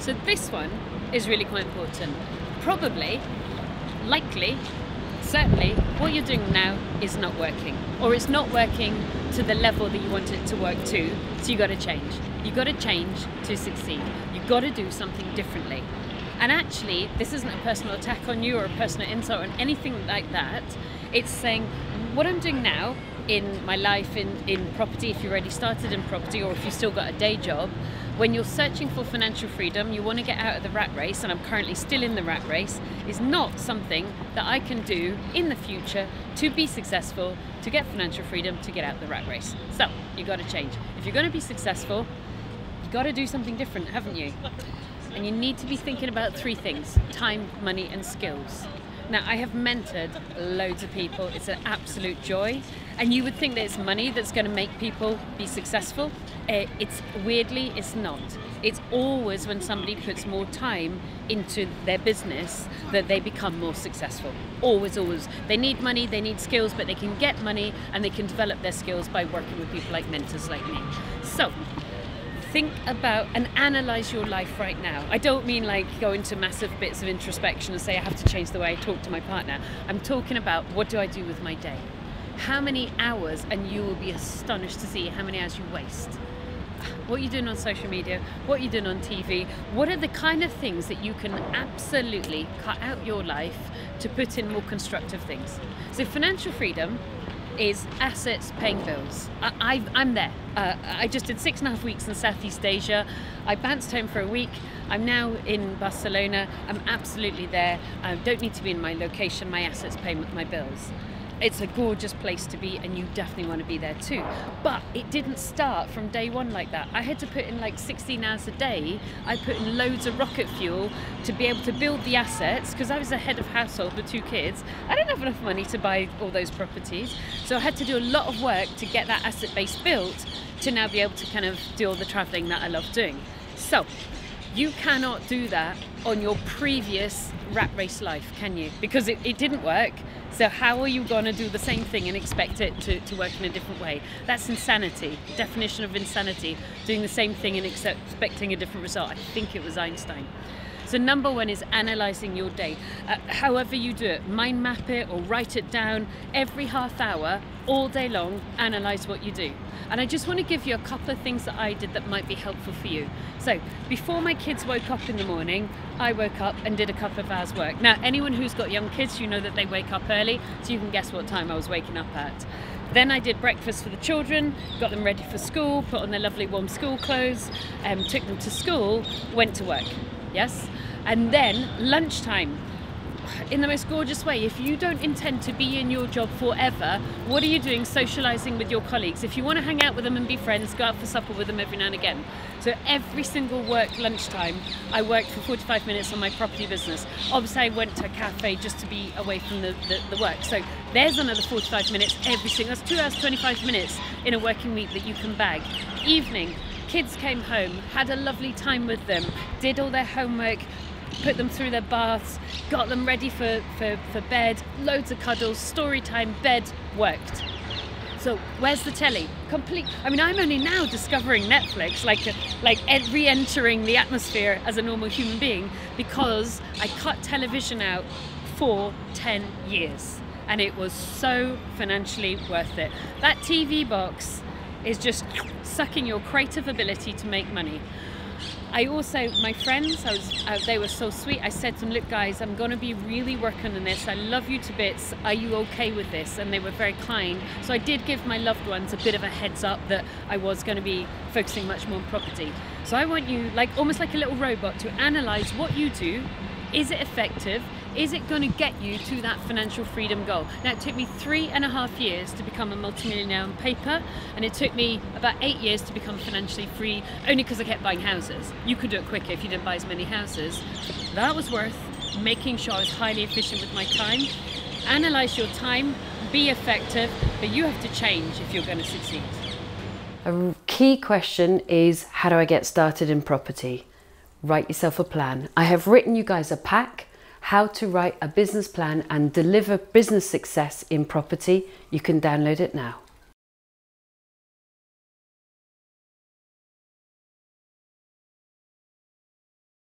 So this one is really quite important. Probably, likely, certainly, what you're doing now is not working, or it's not working to the level that you want it to work to, so you've got to change. You've got to change to succeed. You've got to do something differently. And actually, this isn't a personal attack on you or a personal insult or anything like that. It's saying, what I'm doing now in my life in property, if you already started in property or if you've still got a day job, when you're searching for financial freedom, you want to get out of the rat race, and I'm currently still in the rat race, is not something that I can do in the future to be successful, to get financial freedom, to get out of the rat race. So you've got to change. If you're going to be successful, you've got to do something different, haven't you? And you need to be thinking about three things: time, money, and skills. Now, I have mentored loads of people. It's an absolute joy. And you would think that it's money that's going to make people be successful. Weirdly, it's not. It's always when somebody puts more time into their business that they become more successful. Always, always. They need money, they need skills, but they can get money and they can develop their skills by working with people like mentors like me. So, think about and analyse your life right now. I don't mean like go into massive bits of introspection and say I have to change the way I talk to my partner. I'm talking about, what do I do with my day? How many hours, and you will be astonished to see how many hours you waste. What are you doing on social media? What are you doing on TV? What are the kind of things that you can absolutely cut out your life to put in more constructive things? So financial freedom is assets paying bills. I'm there. I just did 6.5 weeks in Southeast Asia. I bounced home for a week. I'm now in Barcelona. I'm absolutely there. I don't need to be in my location. My assets pay my bills. It's a gorgeous place to be, and you definitely want to be there too. But it didn't start from day one like that. I had to put in like 16 hours a day. I put in loads of rocket fuel to be able to build the assets, because I was a head of household with 2 kids. I didn't have enough money to buy all those properties. So I had to do a lot of work to get that asset base built to now be able to kind of do all the traveling that I love doing. So you cannot do that on your previous rat race life, can you? Because it didn't work. So how are you going to do the same thing and expect it to work in a different way? That's insanity. Definition of insanity. Doing the same thing and expecting a different result. I think it was Einstein. So number one is analysing your day. However you do it, mind map it or write it down. Every half hour, all day long, analyse what you do. And I just want to give you a couple of things that I did that might be helpful for you. So before my kids woke up in the morning, I woke up and did a couple of hours work. Now, anyone who's got young kids, you know that they wake up early, so you can guess what time I was waking up at. Then I did breakfast for the children, got them ready for school, put on their lovely warm school clothes, took them to school, went to work. Yes? And then lunchtime, in the most gorgeous way. If you don't intend to be in your job forever, what are you doing socialising with your colleagues? If you want to hang out with them and be friends, go out for supper with them every now and again. So every single work lunchtime, I worked for 45 minutes on my property business. Obviously, I went to a cafe just to be away from the work. So there's another 45 minutes every single, that's 2 hours, 25 minutes in a working week that you can bag. Evening, kids came home, had a lovely time with them, did all their homework, put them through their baths, got them ready for bed, loads of cuddles, story time, bed, worked. So where's the telly? I mean, I'm only now discovering Netflix, like re-entering the atmosphere as a normal human being, because I cut television out for 10 years and it was so financially worth it. That TV box is just sucking your creative ability to make money. I also, my friends, they were so sweet. I said to them, look guys, I'm going to be really working on this. I love you to bits. Are you okay with this? And they were very kind. So I did give my loved ones a bit of a heads up that I was going to be focusing much more on property. So I want you, almost like a little robot, to analyse what you do. Is it effective? Is it going to get you to that financial freedom goal? Now, it took me 3.5 years to become a multimillionaire on paper, and it took me about 8 years to become financially free, only because I kept buying houses. You could do it quicker if you didn't buy as many houses. That was worth making sure I was highly efficient with my time. Analyse your time, be effective, but you have to change if you're going to succeed. A key question is, how do I get started in property? Write yourself a plan. I have written you guys a pack, how to write a business plan and deliver business success in property. You can download it now.